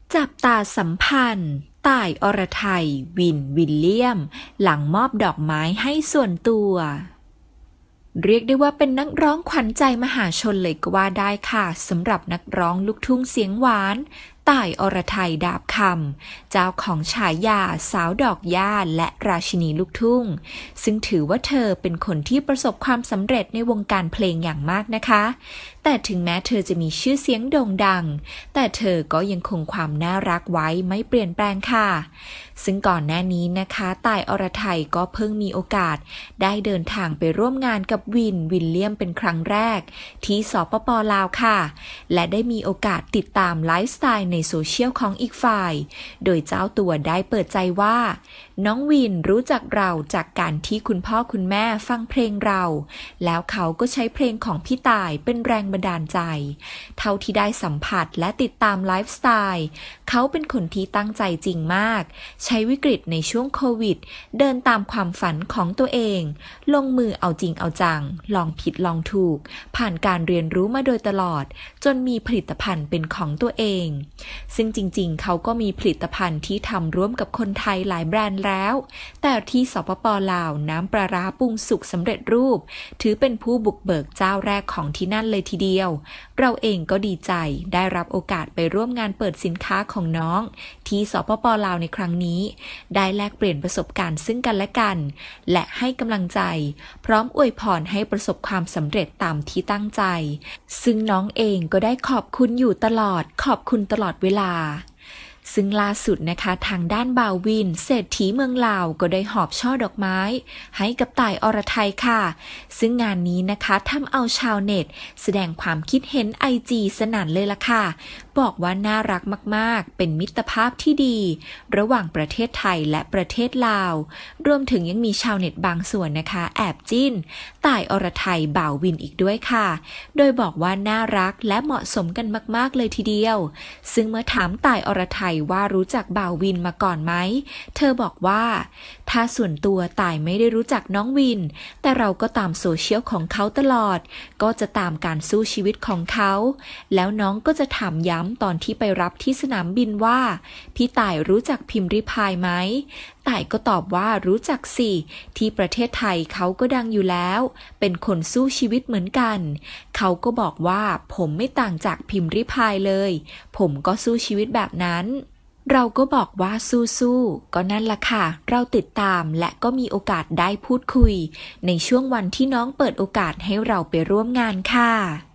จับตาสัมพันธ์ต่ายอรไทยวิลเลียมหลังมอบดอกไม้ให้ส่วนตัวเรียกได้ว่าเป็นนักร้องขวัญใจมหาชนเลยก็ว่าได้ค่ะสำหรับนักร้องลูกทุ่งเสียงหวานต่ายอรไทยดาบคำเจ้าของฉายาสาวดอกหญ้าและราชินีลูกทุ่งซึ่งถือว่าเธอเป็นคนที่ประสบความสำเร็จในวงการเพลงอย่างมากนะคะแต่ถึงแม้เธอจะมีชื่อเสียงโด่งดังแต่เธอก็ยังคงความน่ารักไว้ไม่เปลี่ยนแปลงค่ะซึ่งก่อนหน้านี้นะคะต่ายอรไทยก็เพิ่งมีโอกาสได้เดินทางไปร่วมงานกับวิลเลียมเป็นครั้งแรกที่สปป.ลาวค่ะและได้มีโอกาสติดตามไลฟ์สไตล์ในโซเชียลของอีกฝ่ายโดยเจ้าตัวได้เปิดใจว่าน้องวินรู้จักเราจากการที่คุณพ่อคุณแม่ฟังเพลงเราแล้วเขาก็ใช้เพลงของพี่ต่ายเป็นแรงบันดาลใจเท่าที่ได้สัมผัสและติดตามไลฟ์สไตล์เขาเป็นคนที่ตั้งใจจริงมากใช้วิกฤตในช่วงโควิดเดินตามความฝันของตัวเองลงมือเอาจริงเอาจังลองผิดลองถูกผ่านการเรียนรู้มาโดยตลอดจนมีผลิตภัณฑ์เป็นของตัวเองซึ่งจริงๆเขาก็มีผลิตภัณฑ์ที่ทำร่วมกับคนไทยหลายแบรนด์แล้วแต่ที่สปป.ลาวน้ำปลาร้าปรุงสุกสำเร็จรูปถือเป็นผู้บุกเบิกเจ้าแรกของที่นั่นเลยทีเดียวเราเองก็ดีใจได้รับโอกาสไปร่วมงานเปิดสินค้าของน้องที่สปป.ลาวในครั้งนี้ได้แลกเปลี่ยนประสบการณ์ซึ่งกันและกันและให้กำลังใจพร้อมอวยพรให้ประสบความสำเร็จตามที่ตั้งใจซึ่งน้องเองก็ได้ขอบคุณอยู่ตลอดขอบคุณตลอดเวลาซึ่งล่าสุดนะคะทางด้านบ่าววินเศรษฐีเมืองลาวก็ได้หอบช่อดอกไม้ให้กับต่ายอรไทยค่ะซึ่งงานนี้นะคะทำเอาชาวเน็ตแสดงความคิดเห็น IG สนั่นเลยล่ะค่ะบอกว่าน่ารักมากๆเป็นมิตรภาพที่ดีระหว่างประเทศไทยและประเทศลาวรวมถึงยังมีชาวเน็ตบางส่วนนะคะแอบจิ้นต่ายอรไทยบ่าววินอีกด้วยค่ะโดยบอกว่าน่ารักและเหมาะสมกันมากๆเลยทีเดียวซึ่งเมื่อถามต่ายอรไทยว่ารู้จักบ่าววินมาก่อนไหมเธอบอกว่าถ้าส่วนตัวต่ายไม่ได้รู้จักน้องวินแต่เราก็ตามโซเชียลของเขาตลอดก็จะตามการสู้ชีวิตของเขาแล้วน้องก็จะถามย้ำตอนที่ไปรับที่สนามบินว่าพี่ต่ายรู้จักพิมพ์ริพายไหมต่ายก็ตอบว่ารู้จักสิที่ประเทศไทยเขาก็ดังอยู่แล้วเป็นคนสู้ชีวิตเหมือนกันเขาก็บอกว่าผมไม่ต่างจากพิมพ์ริพายเลยผมก็สู้ชีวิตแบบนั้นเราก็บอกว่าสู้ๆก็นั่นล่ะค่ะเราติดตามและก็มีโอกาสได้พูดคุยในช่วงวันที่น้องเปิดโอกาสให้เราไปร่วมงานค่ะ